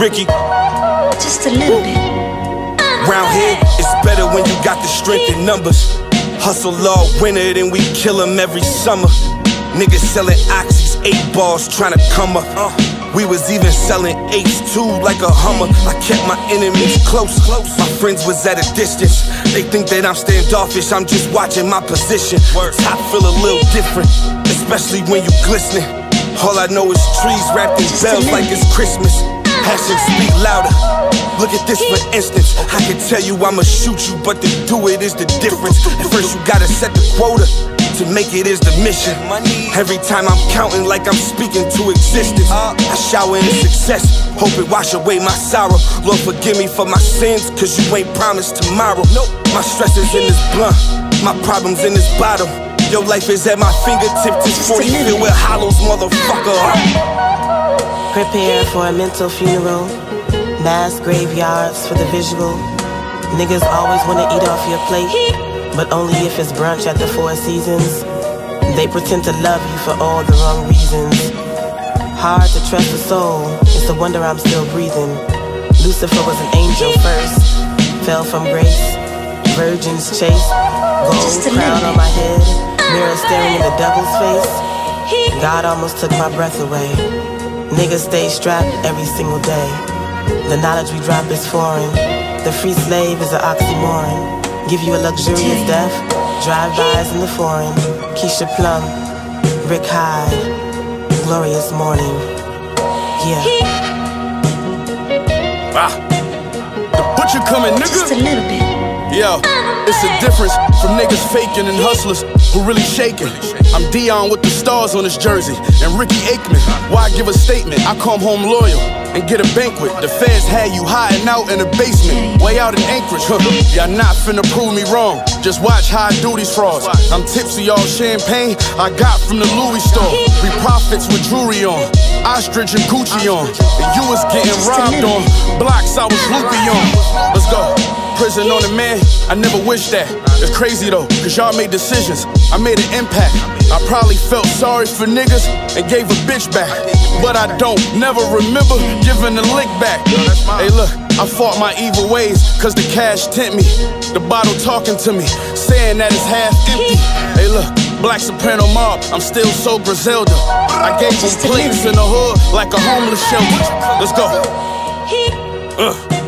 Ricky. Just a little bit. Round here, it's better when you got the strength in numbers. Hustle all winter, then we kill them every summer. Niggas selling oxys, 8 balls trying to come up. We was even selling 8s too, like a Hummer. I kept my enemies close. My friends was at a distance. They think that I'm standoffish, I'm just watching my position. Top feel a little different, especially when you glistening. All I know is trees wrapped in bells like it's Christmas. Passion speak louder. Look at this for instance. I can tell you I'ma shoot you, but to do it is the difference. At first you gotta set the quota, to make it is the mission. Every time I'm counting like I'm speaking to existence. I shower in success, hope it wash away my sorrow. Lord forgive me for my sins, cause you ain't promised tomorrow. My stress is in this blunt, my problems in this bottle. Your life is at my fingertips, this 40 filled with hollows, motherfucker. Prepare for a mental funeral, mass graveyards for the visual. Niggas always wanna eat off your plate, but only if it's brunch at the Four Seasons. They pretend to love you for all the wrong reasons. Hard to trust a soul, it's a wonder I'm still breathing. Lucifer was an angel first, fell from grace. Virgins chase, gold crown on my head, mirror staring in the devil's face. God almost took my breath away. Niggas stay strapped every single day. The knowledge we drop is foreign. The free slave is an oxymoron. Give you a luxurious death, drive-bys in the foreign. Keisha Plum, Rick Hyde, glorious morning. Yeah. The butcher coming, nigga. Just a little bit. Yo, it's a difference from niggas faking and hustlers who really shaking. I'm Dion with the stars on his jersey and Ricky Aikman. Why give a statement? I come home loyal and get a banquet. The feds had you hiding out in the basement, way out in Anchorage. Y'all not finna prove me wrong, just watch how I do these frauds. I'm tipsy off champagne I got from the Louis store. We profits with jewelry on, ostrich and Gucci on, and you was getting robbed on blocks I was loopy on. Let's go. Prison on a man, I never wished that. It's crazy though, cause y'all made decisions, I made an impact. I probably felt sorry for niggas and gave a bitch back, but I don't never remember giving a lick back. Hey look, I fought my evil ways cause the cash tempt me. The bottle talking to me, saying that it's half empty. Hey look, Black Soprano mob, I'm still so Griselda. I gave them plates in the hood like a homeless shelter. Let's go.